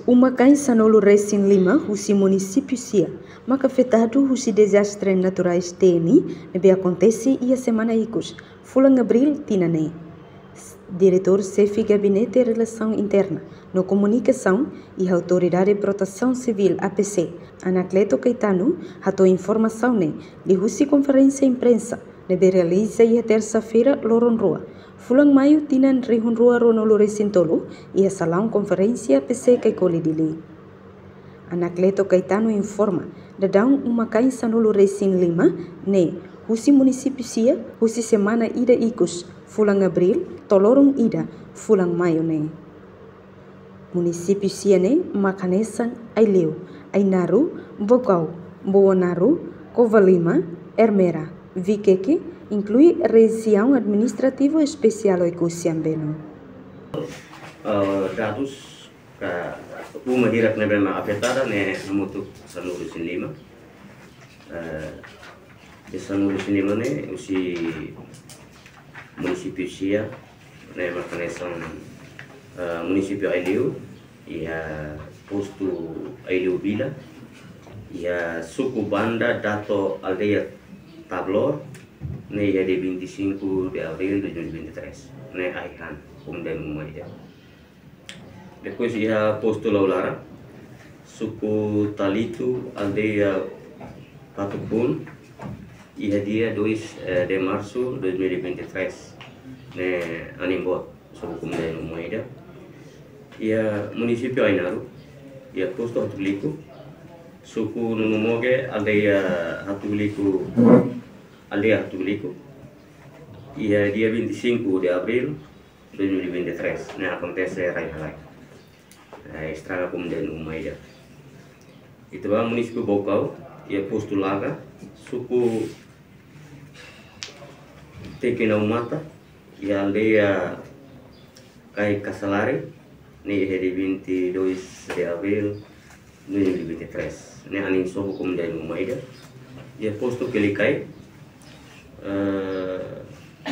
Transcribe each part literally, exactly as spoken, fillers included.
Uma cães sanolo Recém Lima, husi município Sia, maka afetado husi desastres naturais T N I, nebe acontece ia semana icos, fulang abril tinane. Diretor-chefe Gabinete de Relação Interna, no Comunicação e Autoridade de Proteção Civil A P C, Anacleto Caetano, ratou informação ne, de husi conferência imprensa, nebe realiza ia terça-feira loron rua. Fulang maio tinan rihun rua ronolo recintolo e a salão conferência A P C Kaikoli dili. Anacleto Caetano informa da daun uma cães sanolo Recém Lima, ne, husi município Sia, husi semana ida icos, fulang abril, tolorong ida, fulang maio ne. Município Sia ne, makanesan, Aileu, Ainaru, Bocau, Boanaru, Covalima, Ermera, Viqueque, inclui região administrativo especial Oikusiambeno. Uh, dados ka uma dirak na bema afetada ne namutuk sanulu Recém Lima. Uh, de sanulu Recém Lima ne usi município Sia ne makanesan uh, município Aileu ia posto Aileu Vila ia suku banda dato aldeia Tablor ne ia de vinte e cinco de abril de dois mil e vinte e três ne Aihan Comunidade Umaida. Depois ia posto Laulara suku Talito aldeia Patupun ia dia dois de março de dois mil e vinte e três ne Animbot suku Comunidade Umaida. Ia município Ainaru ia posto Hatugliku suku Nunumoge aldeia Hatugliku aldeia Hatugliku ia dia vinte e cinco de abril de dois mil e vinte e três ne acontece Raihalai estraga Comunidade Umaida. Itu ba município Bocau ia posto Laga suku Tequinaumata ia aldeia Cai Casalare ne de vinte e dois de abril de dois mil e vinte e três ne aning soco Comunidade Umaida ia posto Kelicai uh...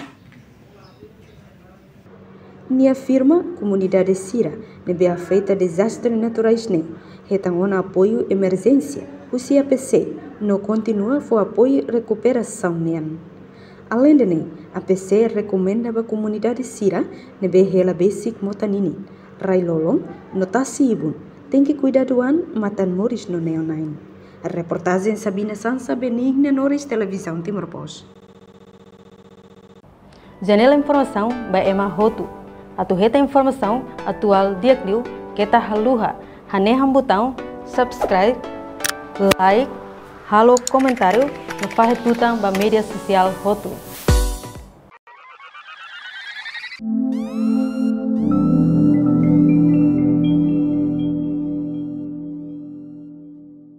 Ni afirma comunidade Sira nebe afeta desastres naturais ne, retangona apoio emergência, husi A P C no continua fo apoio recuperação nean. Além de ne, A P C recomenda a comunidade Sira nebe hela basic motanini, railolong, notasi ibun, tem que cuidar do an matan moris no neonain. A reportagem Sabina Sansa Benigna Norris Televisão Timor Post. Janela Informação by Emma Hotu. Atu reta informação atual diakliu kita haluha haneham botão subscribe, like, halo comentário no faz tutang ba media social Hotu.